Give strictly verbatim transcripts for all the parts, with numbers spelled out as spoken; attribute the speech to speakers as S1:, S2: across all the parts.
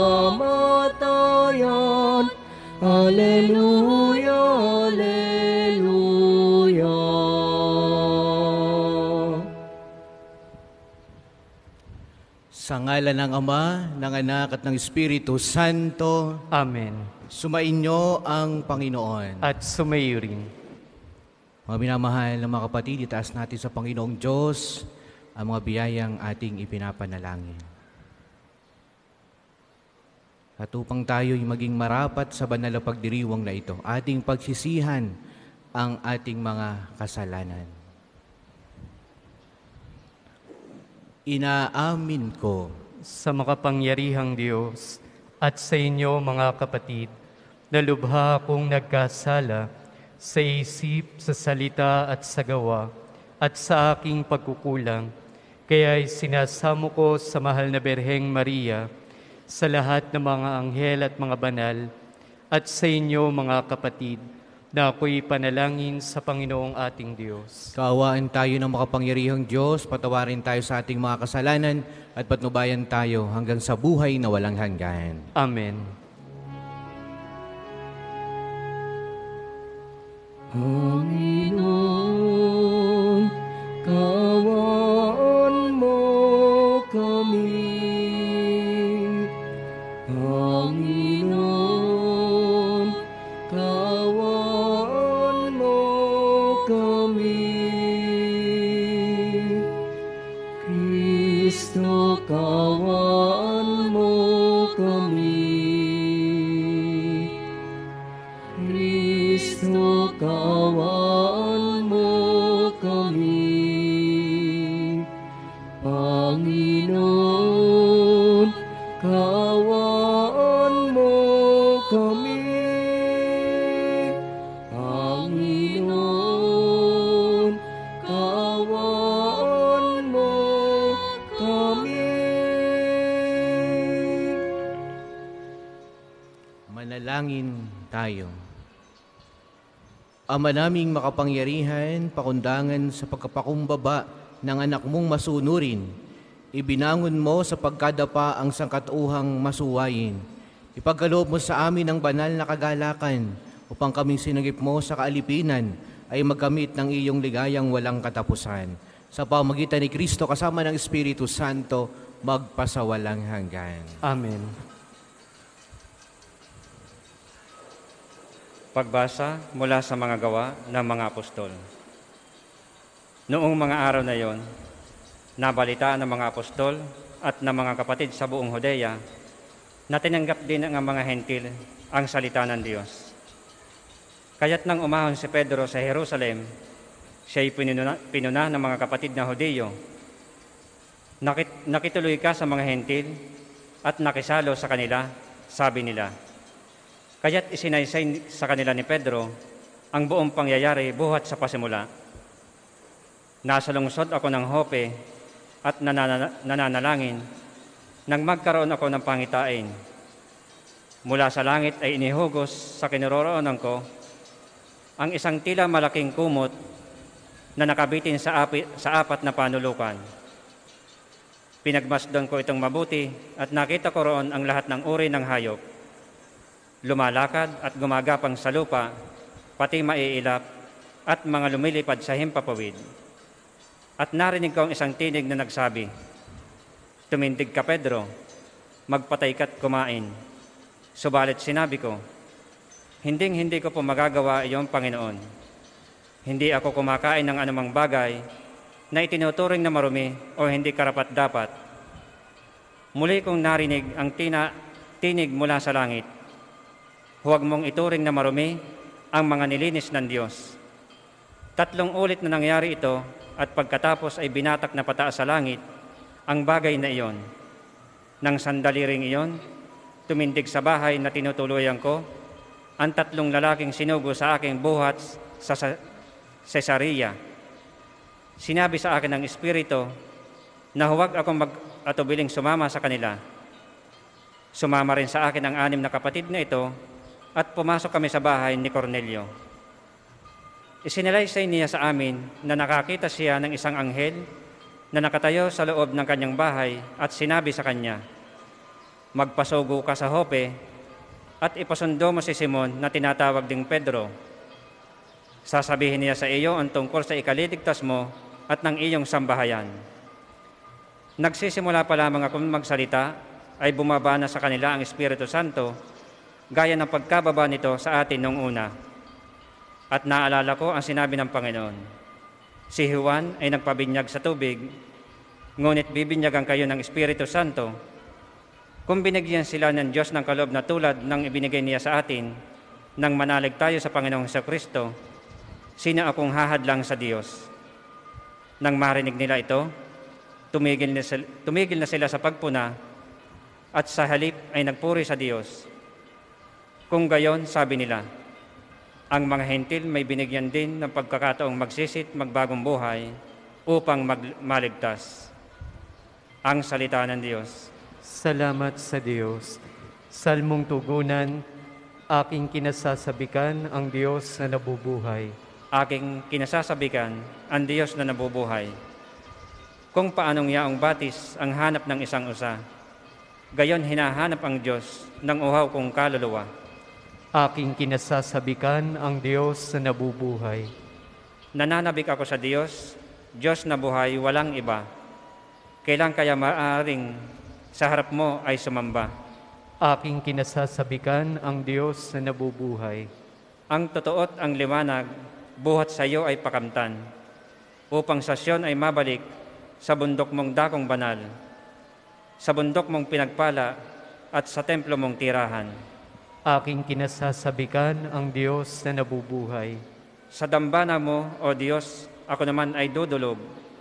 S1: kamatayan. Alleluia, Alleluia.
S2: Sa ngalan ng Ama, ng Anak at ng Espiritu Santo.
S3: Amen.
S2: Sumainyo ang Panginoon.
S3: At sumayo rin.
S2: Mga minamahal na mga kapatid, itaas natin sa Panginoong Diyos ang mga biyayang ating ipinapanalangin. At upang tayo'y maging marapat sa banal na pagdiriwang na ito, ating pagsisihan ang ating mga kasalanan. Inaamin ko
S3: sa makapangyarihang Diyos at sa inyo mga kapatid, na lubha akong nagkasala sa isip, sa salita at sa gawa at sa aking pagkukulang. Kaya'y sinasamo ko sa mahal na Birheng Maria, sa lahat ng mga anghel at mga banal, at sa inyo mga kapatid, na ako'y panalangin sa Panginoong ating Diyos.
S2: Kaawaan tayo ng makapangyarihang Diyos, patawarin tayo sa ating mga kasalanan, at patnubayan tayo hanggang sa buhay na walang hanggan.
S3: Amen.
S1: Panginoon, kaawaan mo kami. Panginoon, kaawaan mo kami. Kristo, kaawaan mo kami. Kristo, kaawaan mo kami. Panginoon, kaawaan mo kami. Panginoon, kaawaan mo kami.
S2: Manalangin tayo. Ama naming makapangyarihan, pakundangan sa pagkapakumbaba ng anak mong masunurin, ibinangon mo sa pagkadapa ang sangkatauhang masuwayin. Ipagkaloob mo sa amin ang banal na kagalakan upang kaming sinagip mo sa kaalipinan ay magkamit ng iyong ligayang walang katapusan. Sa pamamagitan ni Kristo kasama ng Espiritu Santo, magpasawalang hanggan.
S3: Amen.
S4: Pagbasa mula sa mga gawa ng mga apostol. Noong mga araw na iyon, nabalitaan ng mga apostol at ng mga kapatid sa buong Judea na tinanggap din ng mga hentil ang salita ng Diyos. Kaya't nang umahon si Pedro sa Jerusalem, siya'y pinuna, pinuna ng mga kapatid na Hudiyo. Nakit, nakituloy ka sa mga hentil at nakisalo sa kanila, sabi nila. Kaya't isinaysay sa kanila ni Pedro ang buong pangyayari buhat sa pasimula. Nasa lungsod ako ng Jope at nananalangin nang magkaroon ako ng pangitain. Mula sa langit ay inihugos sa kinaroroonan ko ang isang tila malaking kumot na nakabitin sa, api, sa apat na panulukan. Pinagmasdan ko itong mabuti at nakita ko roon ang lahat ng uri ng hayop. Lumalakad at gumagapang sa lupa, pati maiilap at mga lumilipad sa himpapawid. At narinig ko ang isang tinig na nagsabi, "Tumindig ka, Pedro, magpatay ka't kumain." Subalit sinabi ko, "Hinding-hindi ko po magagawa iyon, Panginoon. Hindi ako kumakain ng anumang bagay na itinuturing na marumi o hindi karapat-dapat." Muli kong narinig ang tina, tinig mula sa langit, "Huwag mong ituring na marumi ang mga nilinis ng Diyos." Tatlong ulit na nangyari ito at pagkatapos ay binatak na pataas sa langit ang bagay na iyon. Nang sandali ring iyon, tumindig sa bahay na tinutuluyan ko ang tatlong lalaking sinugo sa aking buhat sa Cesarea. Sinabi sa akin ng Espiritu na huwag akong mag-atubiling sumama sa kanila. Sumama rin sa akin ang anim na kapatid na ito at pumasok kami sa bahay ni Cornelio. Isinalaysay niya sa amin na nakakita siya ng isang anghel na nakatayo sa loob ng kanyang bahay at sinabi sa kanya, Magpasugo ka sa Jope at ipasundo mo si Simon na tinatawag ding Pedro. Sasabihin niya sa iyo ang tungkol sa ikaliligtas mo at ng iyong sambahayan. Nagsisimula pa lamang akong magsalita ay bumaba na sa kanila ang Espiritu Santo gaya ng pagkababa nito sa atin noong una. At naalala ko ang sinabi ng Panginoon, si Juan ay nagpabinyag sa tubig, ngunit bibinyagan kayo ng Espiritu Santo kung binigyan sila ng Diyos ng kaloob na tulad ng ibinigay niya sa atin nang manalig tayo sa Panginoong Jesucristo. Sino akong hahadlang sa Diyos? Nang marinig nila ito, tumigil na sila, tumigil na sila sa pagpuna at sa halip ay nagpuri sa Diyos. Kung gayon, sabi nila, ang mga hentil may binigyan din ng pagkakataong magsisit, magbagong buhay upang mag- maligtas. Ang salita ng Diyos.
S3: Salamat sa Diyos. Salmong tugunan, aking kinasasabikan ang Diyos na nabubuhay.
S4: Aking kinasasabikan ang Diyos na nabubuhay. Kung paanong yaong batis ang hanap ng isang usa, gayon hinahanap ang Diyos ng uhaw kong kaluluwa.
S3: Aking kinasasabikan ang Diyos na nabubuhay.
S4: Nananabik ako sa Diyos, Diyos na buhay, walang iba. Kailan kaya maaaring sa harap mo ay sumamba?
S3: Aking kinasasabikan ang Diyos na nabubuhay.
S4: Ang totoo at ang liwanag, buhat sa iyo ay pakamtan, upang sa Siyon ay mabalik sa bundok mong dakong banal, sa bundok mong pinagpala at sa templo mong tirahan.
S3: Aking kinasasabikan ang Diyos na nabubuhay.
S4: Sa dambana mo, O Diyos, ako naman ay dudulog.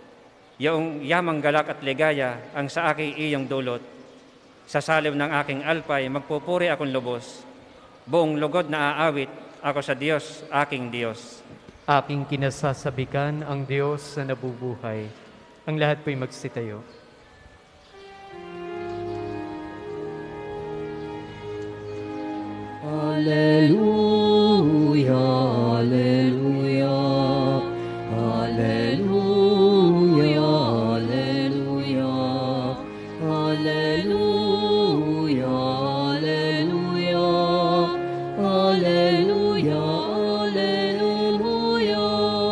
S4: Yaong yamang galak at ligaya ang sa aking iyong dulot. Sa saliw ng aking alpay, magpupuri akong lubos. Buong lugod na aawit ako sa Diyos, aking Diyos.
S3: Aking kinasasabikan ang Diyos na nabubuhay. Ang lahat po'y magsitayo.
S1: Alleluia, alleluia, alleluia, alleluia, alleluia, alleluia, alleluia, alleluia.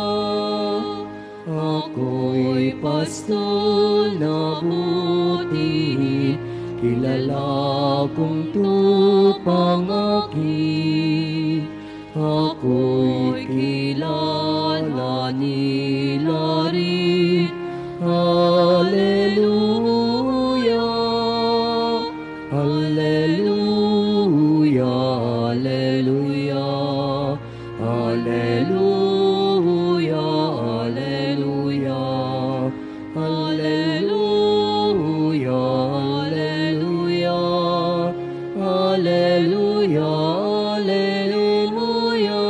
S1: Ako'y pastol na buti, kilala kong tupang akin. Ako'y kilala nila rin. Alleluia, alleluia, alleluia, alleluia, alleluia, alleluia, alleluia, alleluia, alleluia.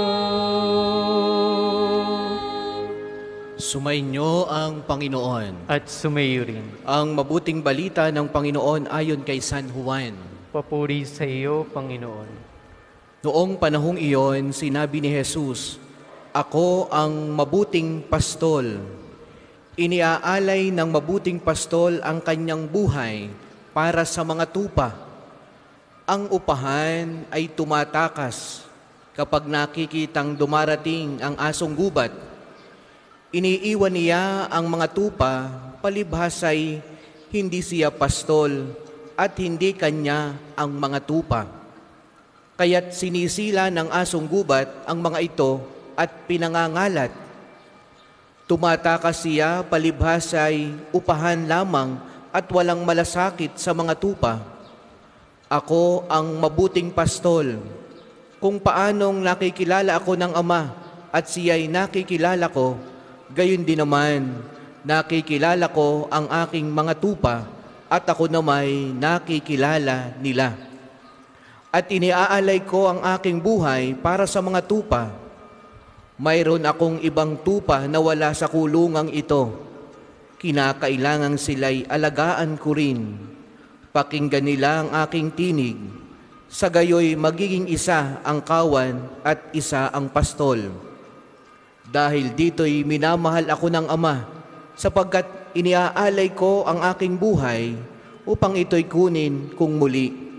S2: Sumainyo ang Panginoon.
S3: At sumayo rin.
S2: Ang mabuting balita ng Panginoon ayon kay San Juan.
S3: Papuri sa iyo, Panginoon.
S2: Noong panahong iyon, sinabi ni Jesus, ako ang mabuting pastol. Iniaalay ng mabuting pastol ang kanyang buhay para sa mga tupa. Ang upahan ay tumatakas kapag nakikitang dumarating ang asong gubat. Iniiwan niya ang mga tupa, palibhasay hindi siya pastol at hindi kanya ang mga tupa. Kaya't sinisila ng asong gubat ang mga ito at pinangangalat. Tumatakas siya palibhasay upahan lamang at walang malasakit sa mga tupa. Ako ang mabuting pastol. Kung paanong nakikilala ako ng Ama at siya'y nakikilala ko, gayon din naman nakikilala ko ang aking mga tupa at ako namay nakikilala nila. At iniaalay ko ang aking buhay para sa mga tupa. Mayroon akong ibang tupa na wala sa kulungang ito. Kinakailangang sila'y alagaan ko rin. Pakinggan nila ang aking tinig. Sa gayoy magiging isa ang kawan at isa ang pastol. Dahil dito'y minamahal ako ng Ama, sapagkat iniaalay ko ang aking buhay upang ito'y kunin kung muli.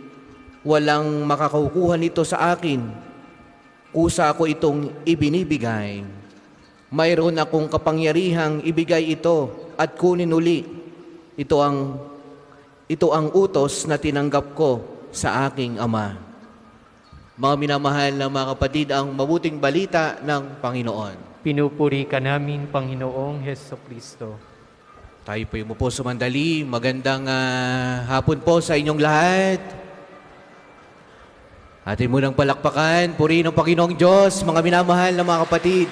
S2: Walang makakakuha nito sa akin. Kusa ko itong ibinibigay. Mayroon akong kapangyarihang ibigay ito at kunin uli. Ito ang, ito ang utos na tinanggap ko sa aking Ama. Mga minamahal na mga kapatid, ang mabuting balita ng Panginoon.
S3: Pinupuri ka namin, Panginoong Heso Kristo.
S2: Tayo po yung po sumandali. Magandang uh, hapon po sa inyong lahat. Atin munang palakpakan, purihin ng Panginoong Diyos, mga minamahal na mga kapatid.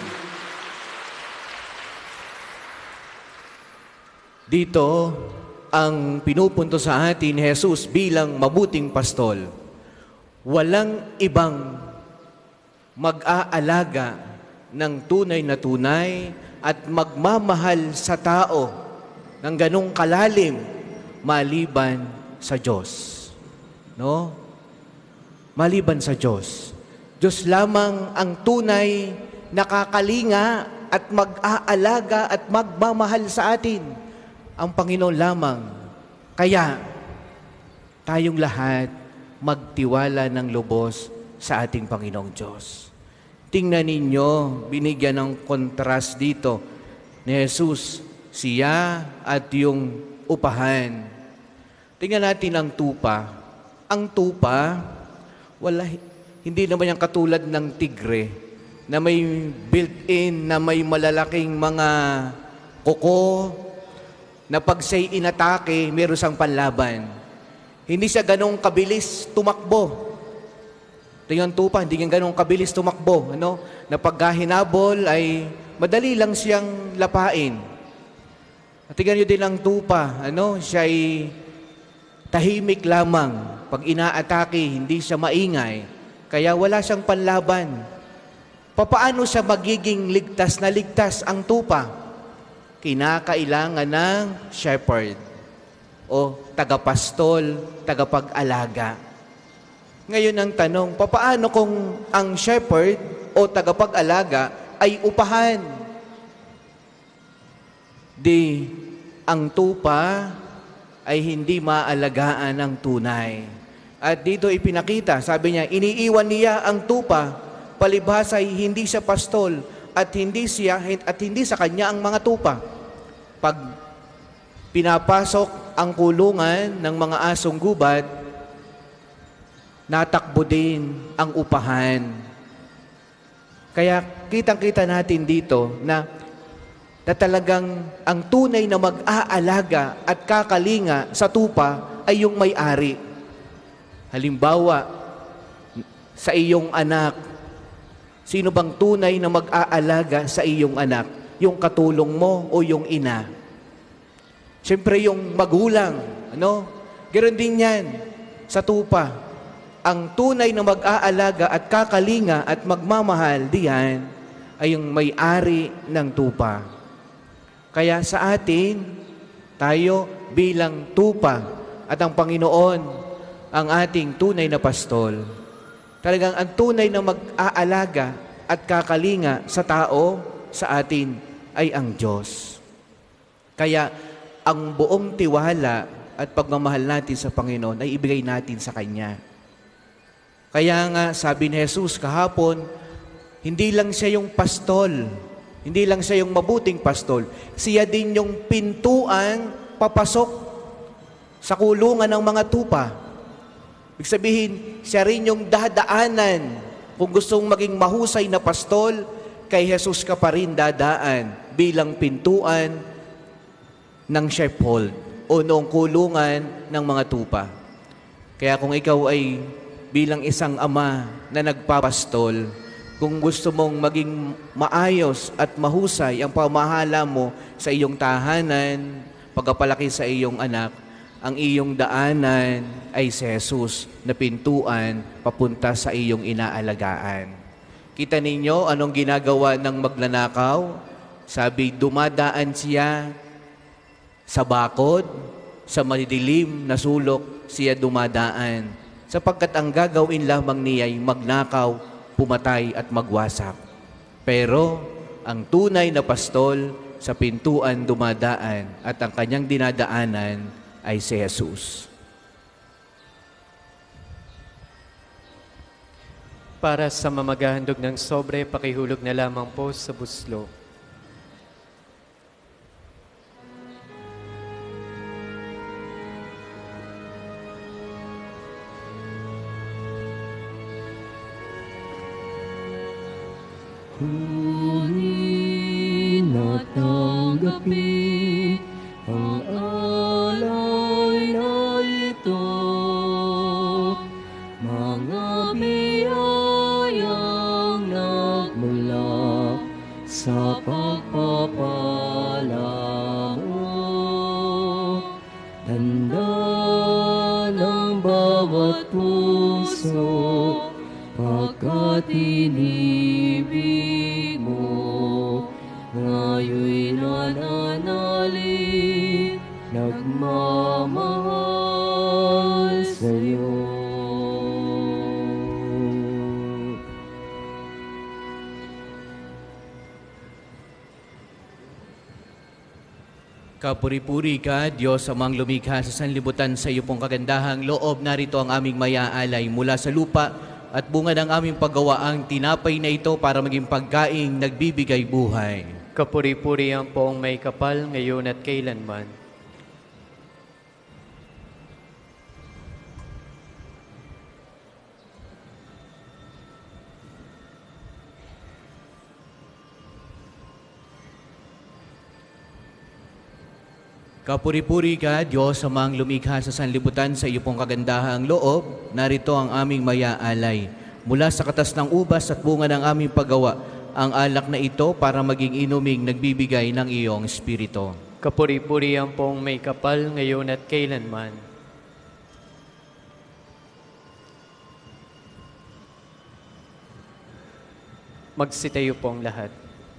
S2: Dito, ang pinupunto sa atin ni Jesus bilang mabuting pastol. Walang ibang mag-aalaga ng tunay na tunay at magmamahal sa tao ng ganong kalalim maliban sa Diyos. No? Maliban sa Diyos. Diyos lamang ang tunay nakakalinga at mag-aalaga at magmamahal sa atin. Ang Panginoon lamang. Kaya, tayong lahat magtiwala ng lubos sa ating Panginoong Diyos. Tingnan ninyo, binigyan ng kontrast dito ni Jesus, siya at yung upahan. Tingnan natin ang tupa. Ang tupa, wala, hindi naman yung katulad ng tigre na may built-in, na may malalaking mga kuko, na pag siya'y inatake, meron siyang panlaban. Hindi siya ganong kabilis tumakbo. Tingnan tupa, hindi nga ganong kabilis tumakbo. Ano? Na pagka hinabol ay madali lang siyang lapain. At tingnan nyo din ang tupa, ano? Siya'y tahimik lamang. Pag inaatake, hindi siya maingay. Kaya wala siyang panlaban. Papaano siya magiging ligtas na ligtas ang tupa? Kinakailangan ng shepherd o tagapastol, tagapag-alaga. Ngayon ang tanong, papaano kung ang shepherd o tagapag-alaga ay upahan? Di ang tupa ay hindi maalagaan ng tunay. At dito ipinakita, sabi niya, iniiwan niya ang tupa, palibhas ay hindi siya pastol, at hindi siya at hindi sa kanya ang mga tupa. Pag pinapasok ang kulungan ng mga asong gubat, natakbo din ang upahan. Kaya kitang-kita natin dito na, na talagang ang tunay na mag-aalaga at kakalinga sa tupa ay yung may-ari. Halimbawa, sa iyong anak, sino bang tunay na mag-aalaga sa iyong anak? Yung katulong mo o yung ina? Siyempre yung magulang. Ano? Ganoon din yan sa tupa. Ang tunay na mag-aalaga at kakalinga at magmamahal diyan ay yung may-ari ng tupa. Kaya sa atin, tayo bilang tupa at ang Panginoon ang ating tunay na pastol. Talagang ang tunay na mag-aalaga at kakalinga sa tao, sa atin, ay ang Diyos. Kaya, ang buong tiwala at pagmamahal natin sa Panginoon ay ibigay natin sa Kanya. Kaya nga, sabi ni Jesus kahapon, hindi lang siya yung pastol, hindi lang siya yung mabuting pastol, siya din yung pintuan papasok sa kulungan ng mga tupa. Ibig sabihin, siya rin yung dadaanan. Kung gustong maging mahusay na pastol, kay Jesus ka pa rin dadaan bilang pintuan ng sheepfold o noong kulungan ng mga tupa. Kaya kung ikaw ay bilang isang ama na nagpapastol, kung gusto mong maging maayos at mahusay ang pamahala mo sa iyong tahanan, pagpapalaki sa iyong anak, ang iyong daanan ay si Jesus na pintuan papunta sa iyong inaalagaan. Kita ninyo anong ginagawa ng magnanakaw? Sabi, dumadaan siya sa bakod, sa madidilim na sulok siya dumadaan. Sapagkat ang gagawin lamang niya ay magnakaw, pumatay at magwasak. Pero ang tunay na pastol sa pintuan dumadaan at ang kanyang dinadaanan ay si Jesus.
S3: Para sa mamagahandog ng sobre, pakihulog na lamang po sa buslo.
S1: Kunin at tanggapin ang alay na ito, mga biyayang nagmula sa pagpapala mo. Tanda ng bawat puso, pagkat inibig mo, ngayon'y nananalig, nagmamahal sa'yo.
S2: Kapuri-puri ka, Diyos amang lumikha sa sanlibutan, sa iyo pong kagandahang loob. Narito ang aming mayaalay mula sa lupa at bunga ng aming paggawaang tinapay na ito para maging pagkaing nagbibigay buhay.
S3: Kapuri-puri ang poong may kapal, ngayon at kailanman.
S2: Kapuri-puri ka, Diyos amang lumikha sa sanlibutan, sa iyo pong kagandahang loob. Narito ang aming mayaalay mula sa katas ng ubas at bunga ng aming paggawa, ang alak na ito para maging inuming nagbibigay ng iyong espiritu.
S3: Kapuri-puri ang poong may kapal, ngayon at kailanman. Magsitayo pong lahat.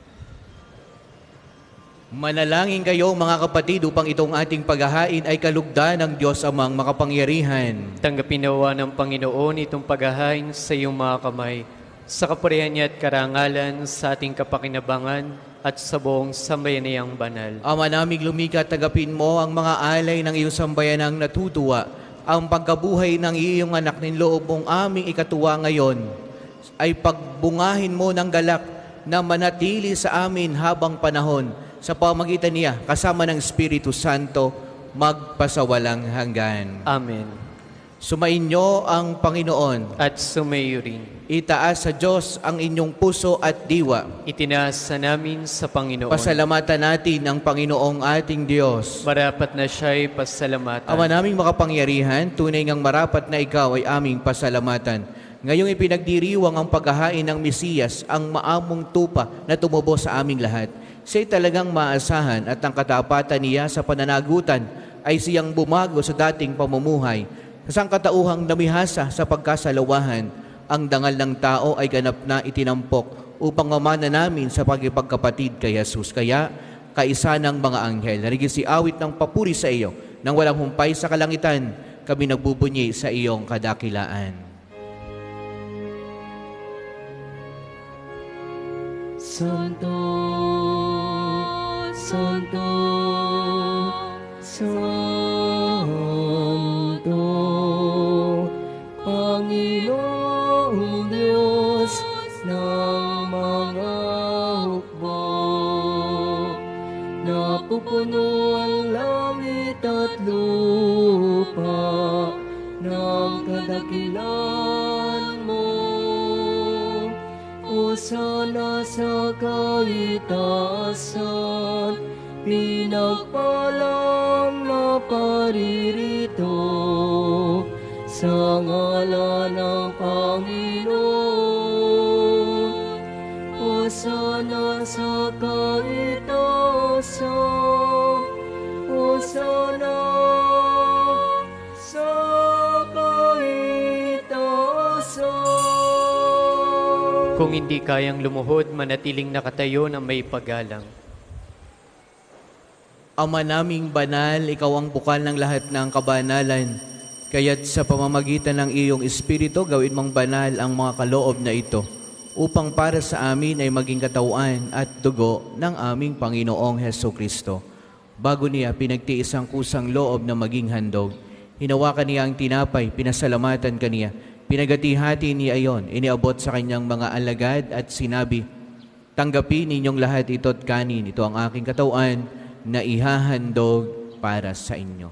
S2: Manalangin kayo mga kapatid upang itong ating paghahain ay kalugdan ng Diyos amang makapangyarihan.
S3: Tanggapin nawa ng Panginoon itong paghahain sa iyong mga kamay, sa kapurihan niya at karangalan, sa ating kapakinabangan at sa buong sambayanayang banal.
S2: Ama naming lumikha, tagapin mo ang mga alay ng iyong sambayanang natutuwa, ang pagkabuhay ng iyong anak ng loob mong aming ikatuwa ngayon, ay pagbungahin mo ng galak na manatili sa amin habang panahon, sa pamagitan niya, kasama ng Espiritu Santo, magpasawalang hanggan.
S3: Amen.
S2: Sumainyo ang Panginoon.
S3: At sumayo rin.
S2: Itaas sa Diyos ang inyong puso at diwa.
S3: Itinaas sa namin sa Panginoon.
S2: Pasalamatan natin ang Panginoong ating Diyos.
S3: Marapat na siya'y pasalamatan.
S2: Ama naming makapangyarihan, tunay ngang marapat na ikaw ay aming pasalamatan. Ngayong ipinagdiriwang ang paghahain ng Mesiyas, ang maamong tupa na tumubo sa aming lahat. Siya'y talagang maasahan at ang katapatan niya sa pananagutan ay siyang bumago sa dating pamumuhay. Sa sangkatauhang namihasa sa pagkasalawahan, ang dangal ng tao ay ganap na itinampok upang mamana namin sa pagkipagkapatid kay Jesus. Kaya, kaisa ng mga anghel, narigin si awit ng papuri sa iyo, nang walang humpay sa kalangitan, kami nagbubunyi sa iyong kadakilaan.
S1: Santo, Santo, Santo, Panginoong Diyos ng mga hukbo, napupuno ang langit at lupa ng kadakilan mo. Hosana sa kaitaasan, pinagpalang na paririto, sa ngalan ng Panginoon. Hosana sa kaitaasan, Hosana sa kaitaasan.
S3: Kung hindi kayang lumuhod, manatiling nakatayo na may paggalang.
S2: Ama naming banal, ikaw ang bukal ng lahat ng kabanalan. Kaya't sa pamamagitan ng iyong Espiritu, gawin mong banal ang mga kaloob na ito, upang para sa amin ay maging katawan at dugo ng aming Panginoong Hesukristo. Bago niya pinagtiis ang kusang loob na maging handog, hinawakan niya ang tinapay, pinasalamatan kaniya, Pinagati-hati niya ayon, iniabot sa kanyang mga alagad at sinabi, tanggapin ninyong lahat ito't kanin, ito ang aking katawan na ihahandog para sa inyo.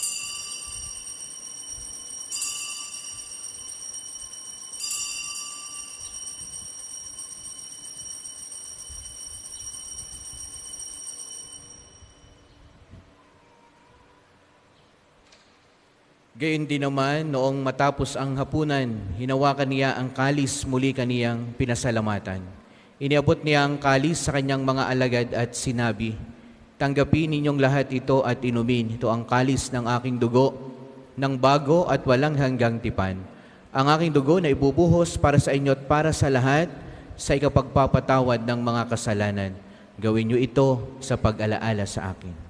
S2: Gayon din naman, noong matapos ang hapunan, hinawakan niya ang kalis, muli kaniyang pinasalamatan. Iniabot niya ang kalis sa kanyang mga alagad at sinabi, tanggapin ninyong lahat ito at inumin. Ito ang kalis ng aking dugo, ng bago at walang hanggang tipan. Ang aking dugo na ibubuhos para sa inyo at para sa lahat sa ikapagpapatawad ng mga kasalanan. Gawin niyo ito sa pag-alaala sa akin.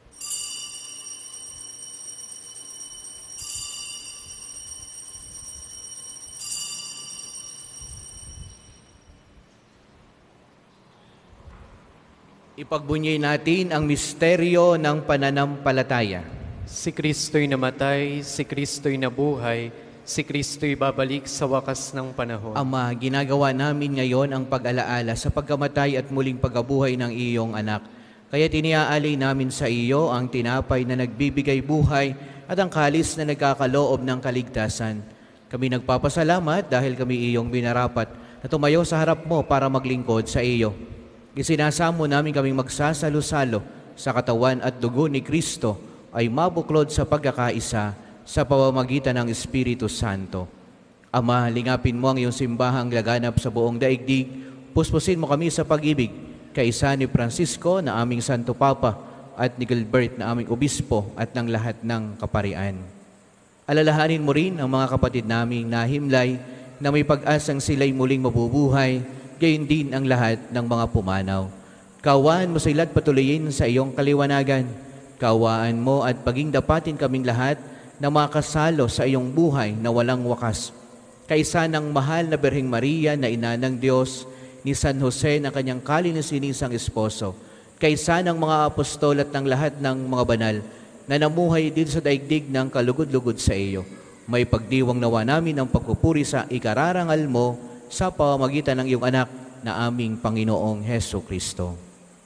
S2: Ipagbunyay natin ang misteryo ng pananampalataya.
S3: Si Kristo'y namatay, si Kristo'y nabuhay, si Kristo'y babalik sa wakas ng panahon.
S2: Ama, ginagawa namin ngayon ang pag-alaala sa pagkamatay at muling pagkabuhay ng iyong anak. Kaya tiniaalay namin sa iyo ang tinapay na nagbibigay buhay at ang kalis na nagkakaloob ng kaligtasan. Kami nagpapasalamat dahil kami iyong binarapat na tumayo sa harap mo para maglingkod sa iyo. Isinasamo namin kaming magsasalo-salo sa katawan at dugo ni Kristo ay mabuklod sa pagkakaisa sa pamamagitan ng Espiritu Santo. Ama, lingapin mo ang iyong simbahang laganap sa buong daigdig. Puspusin mo kami sa pag-ibig, kaisa ni Francisco na aming Santo Papa at ni Gilbert na aming Obispo at ng lahat ng kaparian. Alalahanin mo rin ang mga kapatid naming nahimlay na may pag-asang sila'y muling mabubuhay, gayon din ang lahat ng mga pumanaw. Kawaan mo sila at patuloyin sa iyong kaliwanagan. Kawaan mo at paging dapatin kaming lahat na makasalo sa iyong buhay na walang wakas. Kaisa ng mahal na Birheng Maria na ina ng Diyos, ni San Jose na kanyang kalininisang esposo, kaisa ng mga apostol at ng lahat ng mga banal na namuhay dito sa daigdig ng kalugod-lugod sa iyo. May pagdiwang nawa namin ang pagpupuri sa ikararangal mo sa pamamagitan ng iyong anak na aming Panginoong Heso Kristo.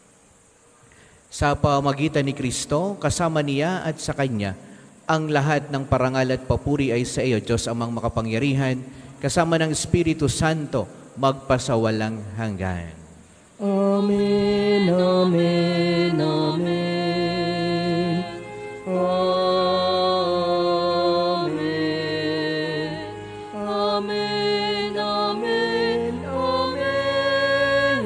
S2: Sa pamamagitan ni Kristo, kasama niya at sa Kanya, ang lahat ng parangal at papuri ay sa iyo, Diyos amang makapangyarihan, kasama ng Espiritu Santo, magpasawalang hanggan.
S1: Amen, amen, amen. Amen. Amen, amen, amen.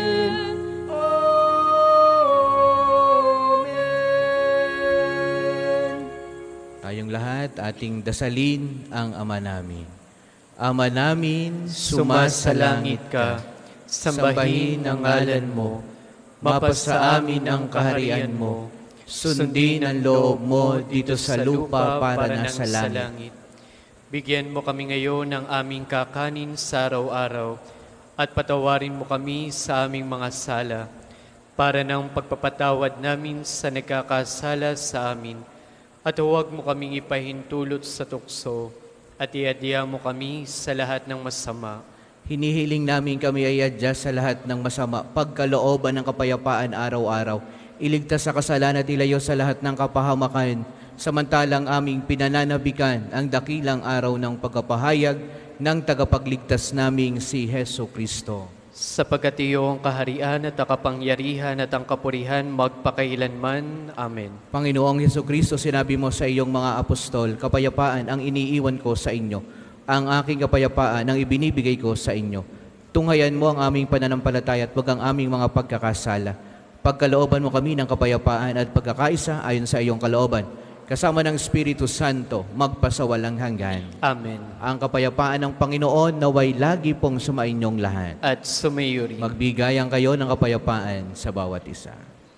S1: Amen.
S2: Tayong lahat, ating dasalin ang Ama namin. Ama namin,
S3: Sumasalangit ka, sambahin ang ngalan mo, mapasa amin ang kaharian mo, sundin ang loob mo dito sa lupa para nasa langit. Bigyan mo kami ngayon ng aming kakanin sa araw-araw at patawarin mo kami sa aming mga sala para ng pagpapatawad namin sa nagkakasala sa amin at huwag mo kaming ipahintulot sa tukso at iadya mo kami sa lahat ng masama.
S2: Hinihiling namin kami ay adya sa lahat ng masama, pagkalooban ng kapayapaan araw-araw. Iligtas sa kasalanan at ilayo sa lahat ng kapahamakan, samantalang aming pinananabikan ang dakilang araw ng pagkapahayag ng tagapagligtas naming si Heso Kristo.
S3: Sapagkat iyo ang kaharian at ang kapangyarihan at ang kapurihan magpakailanman. Amen.
S2: Panginoong Heso Kristo, sinabi mo sa iyong mga apostol, kapayapaan ang iniiwan ko sa inyo. Ang aking kapayapaan ang ibinibigay ko sa inyo. Tunghayan mo ang aming pananampalataya at wag ang aming mga pagkakasala. Pagkalooban mo kami ng kapayapaan at pagkakaisa ayon sa iyong kalooban. Kasama ng Espiritu Santo, magpasawalang hanggan.
S3: Amen.
S2: Ang kapayapaan ng Panginoon naway lagi pong sumainyong lahat.
S3: At sumayo rin.
S2: Magbigayan kayo ng kapayapaan sa bawat isa.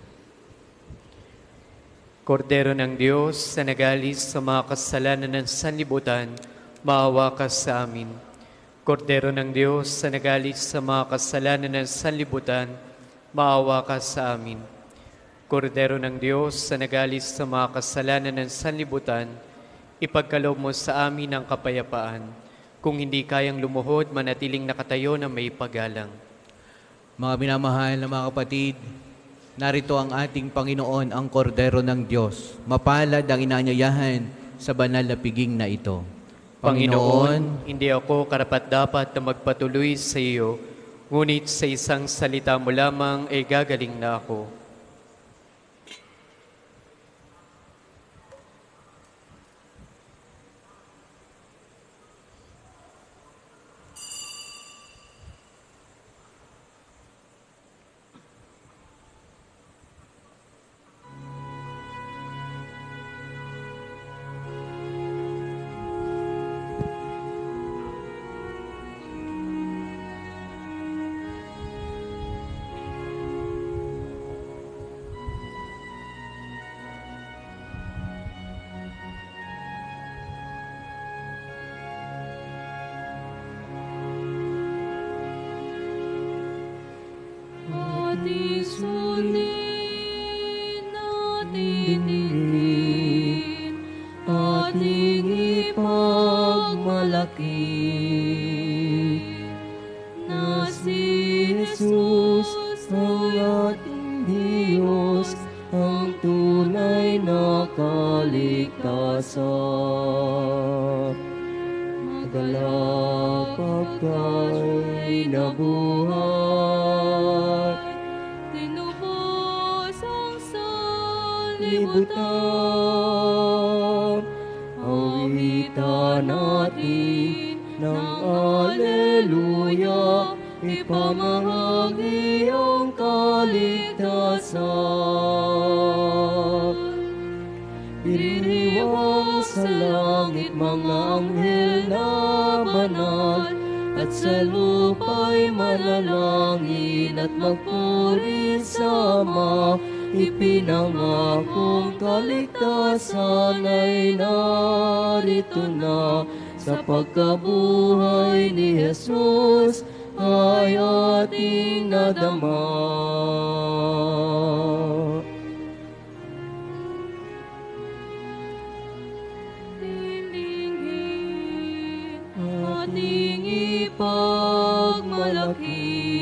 S3: Kordero ng Diyos na nagalis sa mga kasalanan ng sanlibutan, maawa ka sa amin. Kordero ng Diyos na nagalis sa mga kasalanan ng sanlibutan, maawa ka sa amin. Kordero ng Diyos na nagalis sa mga kasalanan ng sanlibutan, ipagkaloob mo sa amin ang kapayapaan. Kung hindi kayang lumuhod, manatiling nakatayo na may paggalang.
S2: Mga minamahal na mga kapatid, narito ang ating Panginoon, ang Kordero ng Diyos. Mapalad ang inaanyayahan sa banal na piging na ito.
S3: Panginoon, hindi ako karapat-dapat na magpatuloy sa iyo, ngunit sa isang salita mo lamang ay gagaling na ako.
S1: Ating sundin, ating dinggin, ating ipagmalaki na si Jesus ang ating Diyos, ang tunay na kaligtasan. Magalak pagka'y nabuhay, tinubos ang sanlibutan. Awitan natin ng Alleluia, ipamahagi ang kaligtasan. Diriwang sa langit mga anghel na banal, at sa lupa'y manalangin at magpuri sa Ama. Ipinangakong kaligtasan ay narito na, sa pagkabuhay ni Jesus ay ating nadama. Ating ipagmalaki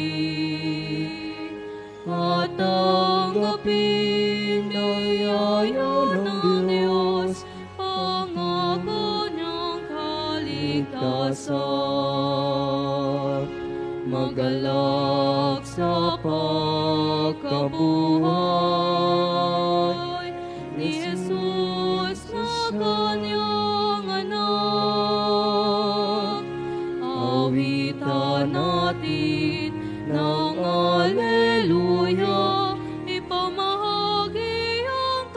S1: at tanggapin ang yaya ng Diyos, pangako niyang kaligtasan. Magalak sa pagkabuhay ni Jesus na kanyang anak. Awitan natin ng Alleluia, ipamahagi ang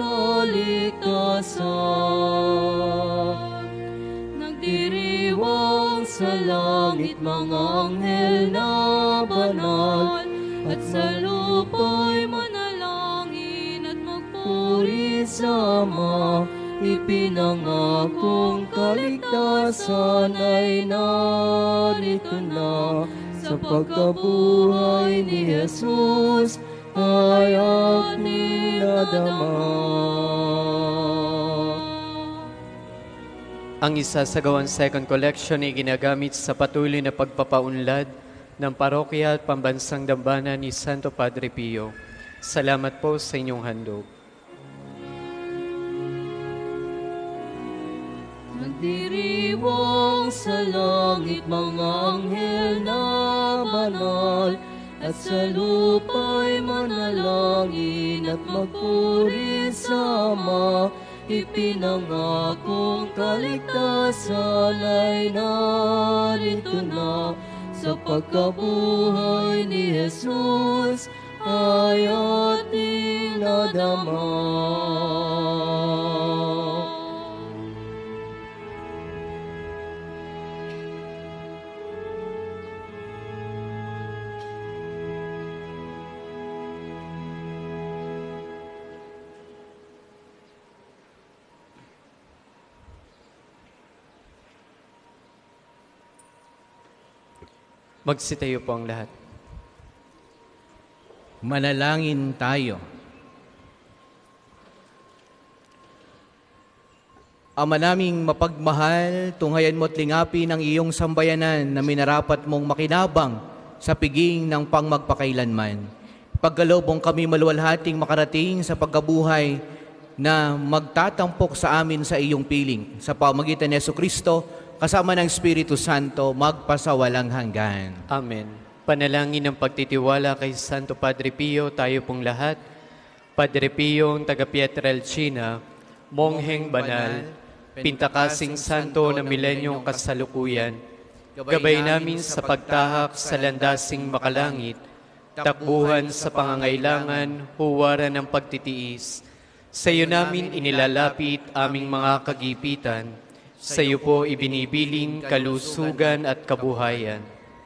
S1: kaligtasan. Nagdiriwang sa langit mga anghel na banal, at sa lupa'y manalangin at magpuri sa Ama. Ipinangakong kaligtasan ay narito na, sa pagkabuhay ni Jesus ay ating nadama.
S3: Ang isasagawang second collection ay ginagamit sa patuloy na pagpapaunlad ng parokya at pambansang dambana ni Santo Padre Pio. Salamat po sa inyong handog.
S1: Nagdiriwang sa langit mga anghel na banal, at sa lupa'y manalangin at magpuri sa Ama. Ipinangakong kaligtasan ay narito na, sa pagkabuhay ni Jesus ay ating nadama.
S3: Magsitayo po ang lahat.
S2: Manalangin tayo. Ama naming mapagmahal, tunghayan mo't lingapin ang iyong sambayanan na minarapat mong makinabang sa piging ng pangmagpakailanman. Pagkalobong kami maluwalhating makarating sa pagkabuhay na magtatampok sa amin sa iyong piling. Sa pamagitan ni Jesucristo, kasama ng Espiritu Santo, magpasawalang hanggan.
S3: Amen. Panalangin ng pagtitiwala kay Santo Padre Pio, tayo pong lahat. Padre Pio, taga Pietrelcina, Mongheng Banal, Pintakasing Santo na milenyong kasalukuyan, gabay namin sa pagtahak sa landasing makalangit, takbuhan sa pangangailangan, huwaran ng pagtitiis. Sa iyo namin inilalapit aming mga kagipitan, sa iyo po ibinibiling kalusugan at kabuhayan.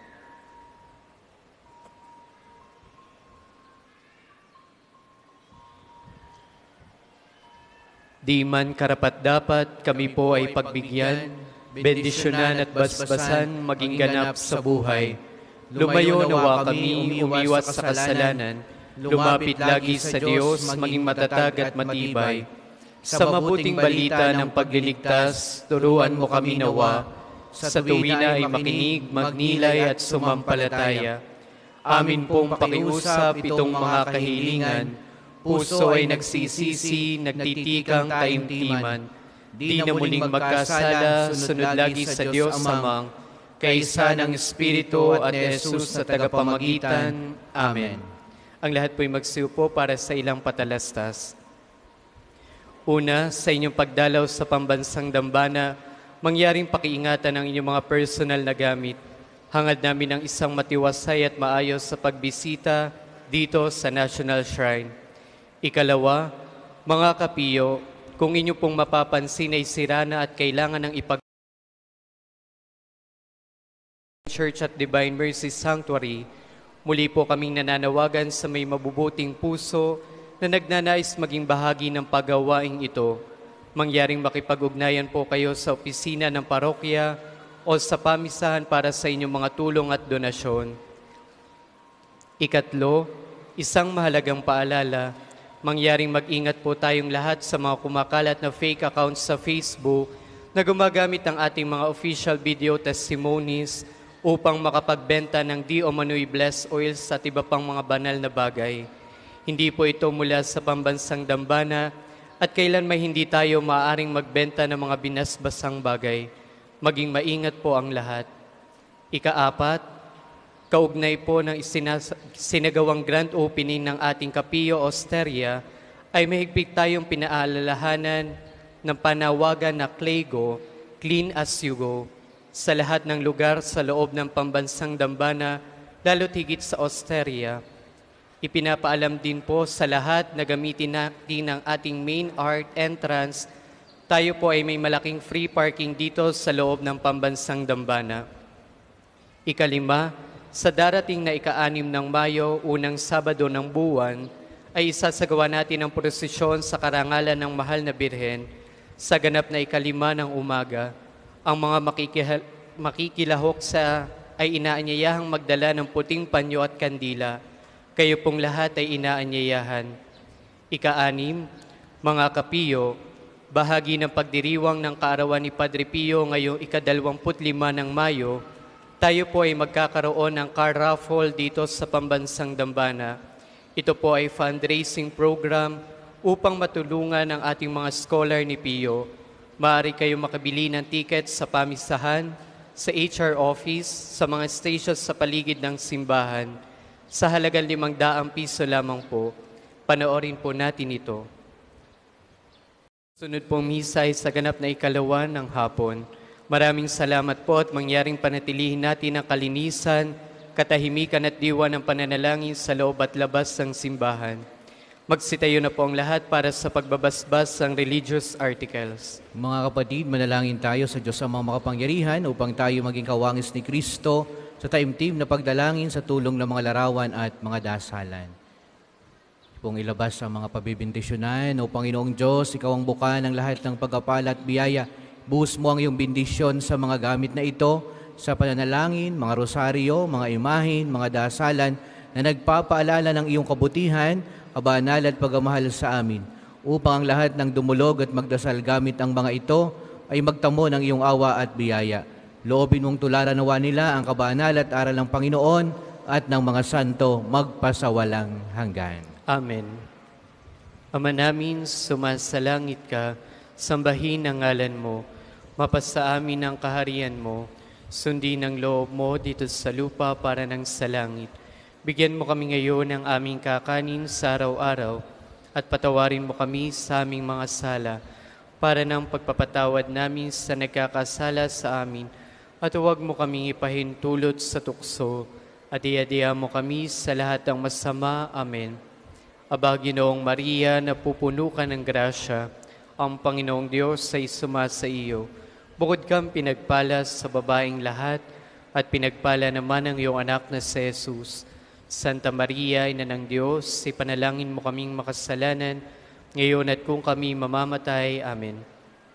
S3: Di man karapat-dapat kami po ay pagbigyan, bendisyonan at basbasan maging ganap sa buhay. Lumayo nawa kami umiwas sa kasalanan, lumapit lagi sa Diyos maging matatag at matibay. Sa mabuting balita ng pagliligtas, turuan mo kami nawa, sa tuwina ay makinig, magnilay at sumampalataya. Amin pong pakiusap itong mga kahilingan, puso ay nagsisisi, nagtitikang taimtiman. Di na muling magkasala, sunod lagi sa Diyos Amang, kaisa ng Espiritu at Jesus sa tagapamagitan. Amen. Ang lahat po'y magsiupo para sa ilang patalastas. Una, sa inyong pagdalaw sa pambansang dambana, mangyaring pakiingatan ang inyong mga personal na gamit. Hangad namin ang isang matiwasay at maayos sa pagbisita dito sa National Shrine. Ikalawa, mga kapiyo, kung inyo pong mapapansin ay sira na at kailangan ng ipag Church at Divine Mercy Sanctuary, muli po kaming nananawagan sa may mabubuting puso na nagnanais maging bahagi ng paggawaing ito. Mangyaring makipag-ugnayan po kayo sa opisina ng parokya o sa pamisahan para sa inyong mga tulong at donasyon. Ikatlo, isang mahalagang paalala, mangyaring mag-ingat po tayong lahat sa mga kumakalat na fake accounts sa Facebook na gumagamit ng ating mga official video testimonies upang makapagbenta ng di umano'y blessed oils at iba pang mga banal na bagay. Hindi po ito mula sa pambansang dambana at kailan may hindi tayo maaaring magbenta ng mga binasbasang bagay. Maging maingat po ang lahat. Ikaapat, kaugnay po ng isinas- sinagawang grand opening ng ating Kapio Osteria, ay mahigpit tayong pinaalalahanan ng panawagan na Clego, Clean as You Go, sa lahat ng lugar sa loob ng pambansang dambana, lalo't higit sa Osteria. Ipinapaalam din po sa lahat na gamitin natin ang ating main art entrance, tayo po ay may malaking free parking dito sa loob ng pambansang dambana. Ikalima, sa darating na ika-anim ng Mayo, unang Sabado ng buwan, ay isasagawa natin ang prosesyon sa karangalan ng Mahal na Birhen sa ganap na ikalima ng umaga. Ang mga makikihal- makikilahok sa ay inaanyayahang magdala ng puting panyo at kandila. Kayo pong lahat ay inaanyayahan. Ika-anim, mga kapiyo, bahagi ng pagdiriwang ng kaarawan ni Padre Pio ngayong ikadalawamput lima ng Mayo, tayo po ay magkakaroon ng car raffle dito sa pambansang dambana. Ito po ay fundraising program upang matulungan ang ating mga scholar ni Pio. Maaari kayo makabili ng tickets sa pamisahan, sa H R office, sa mga stations sa paligid ng simbahan. Sa halagang limang daang piso lamang po, panoorin po natin ito. Sunod pong misa ay sa ganap na ikalawa ng hapon. Maraming salamat po at mangyaring panatilihin natin ang kalinisan, katahimikan at diwa ng pananalangin sa loob at labas ng simbahan. Magsitayo na po ang lahat para sa pagbabasbas ng religious articles.
S2: Mga kapatid, manalangin tayo sa Diyos ang mga makapangyarihan upang tayo maging kawangis ni Kristo sa taimtim na pagdalangin sa tulong ng mga larawan at mga dasalan. Pong ilabas ang mga pabibindisyonan o Panginoong Diyos, Ikaw ang buka ng lahat ng pagkapala at biyaya. Buhos mo ang iyong bindisyon sa mga gamit na ito, sa pananalangin, mga rosaryo, mga imahin, mga dasalan na nagpapaalala ng iyong kabutihan, kabanal at pagmamahal sa amin, upang ang lahat ng dumulog at magdasal gamit ang mga ito ay magtamo ng iyong awa at biyaya. Loobin mong tularan nawa nila ang kabanal at aral ng Panginoon at ng mga santo magpasawalang hanggan.
S3: Amen. Ama namin, sumasalangit ka, sambahin ang ngalan mo, mapasa amin ang kaharian mo, sundin ang loob mo dito sa lupa para ng sa langit. Bigyan mo kami ngayon ng aming kakanin sa araw-araw at patawarin mo kami sa aming mga sala para ng pagpapatawad namin sa nagkakasala sa amin at huwag mo kaming ipahintulot sa tukso at iadya mo kami sa lahat ng masama. Amen. Aba, Ginoong Maria, napupuno ka ng grasya, ang Panginoong Diyos ay sumasa iyo. Bukod kang pinagpala sa babaeng lahat at pinagpala naman ang iyong anak na si Jesus. Santa Maria, Ina ng Diyos, ipanalangin mo kaming makasalanan, ngayon at kung kami mamamatay. Amen.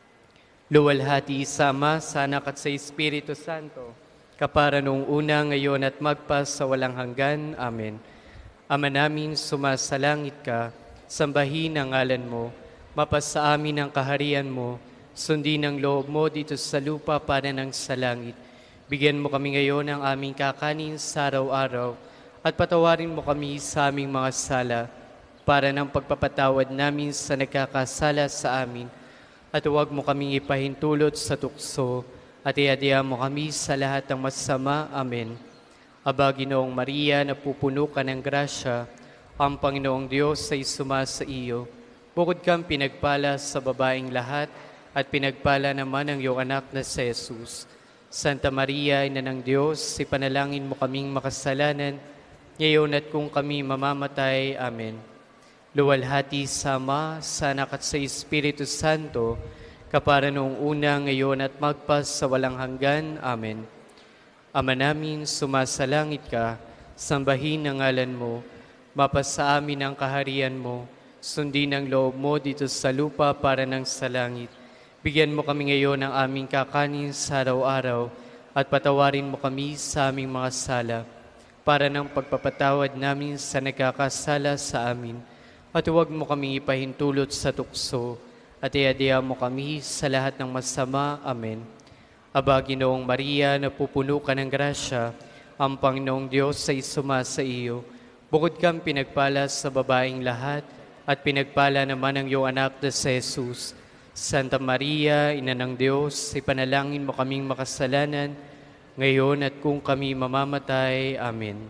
S3: Luwalhati sa Ama, sa Anak at sa Espiritu Santo, kapara noong una, ngayon at magpas sa walang hanggan. Amen. Ama namin, sumasalangit ka, sambahin ang ngalan mo, mapasa amin ang kaharian mo, sundin ang loob mo dito sa lupa para ng sa langit. Bigyan mo kami ngayon ng aming kakanin sa araw-araw at patawarin mo kami sa aming mga sala para ng pagpapatawad namin sa nagkakasala sa amin. At huwag mo kaming ipahintulot sa tukso at iadya mo kami sa lahat ng masama. Amen. Aba, Ginoong Maria, napupuno ka ng grasya, ang Panginoong Diyos ay sumasa iyo. Bukod kang pinagpala sa babaeng lahat at pinagpala naman ang iyong anak na si Jesus. Santa Maria, Ina ng Diyos, ipanalangin mo kaming makasalanan, ngayon at kung kami mamamatay. Amen. Luwalhati sa Ama, sa Anak at sa Espiritu Santo, kapara noong una, ngayon at magpas sa walang hanggan. Amen. Ama namin, sumasalangit ka, sambahin ang ngalan mo, mapasa amin ang kaharian mo, sundin ang loob mo dito sa lupa para ng sa langit. Bigyan mo kami ngayon ng aming kakanin sa araw-araw at patawarin mo kami sa aming mga sala para ng pagpapatawad namin sa nagkakasala sa amin. At huwag mo kaming ipahintulot sa tukso at iadya mo kami sa lahat ng masama. Amen. Aba, Ginoong Maria, napupuno ka ng grasya, ang Panginoong Diyos ay sumasa iyo. Bukod kang pinagpala sa babaeng lahat at pinagpala naman ang iyong anak na si Jesus. Santa Maria, Ina ng Diyos, ipanalangin mo kaming makasalanan, ngayon at kung kami mamamatay. Amen.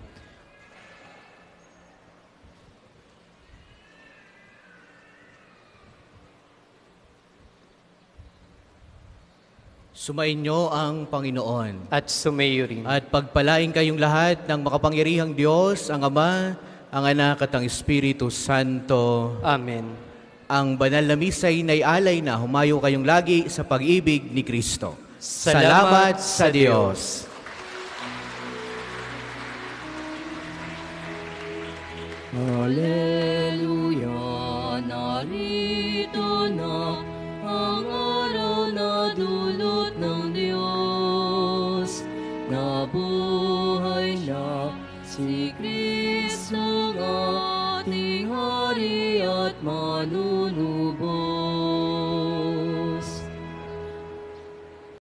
S2: Sumainyo ang Panginoon.
S3: At sumayo rin.
S2: At pagpalain kayong lahat ng makapangyarihang Diyos, ang Ama, ang Anak at ang Espiritu Santo.
S3: Amen.
S2: Ang banal na misa ay naialay na humayo kayong lagi sa pag-ibig ni Kristo.
S3: Salamat
S2: Salamat sa Diyos.
S1: Hallelujah, narito na ang araw na dulot ng Diyos. Nabuhay na si Kristo, ating Hari at Manunulat.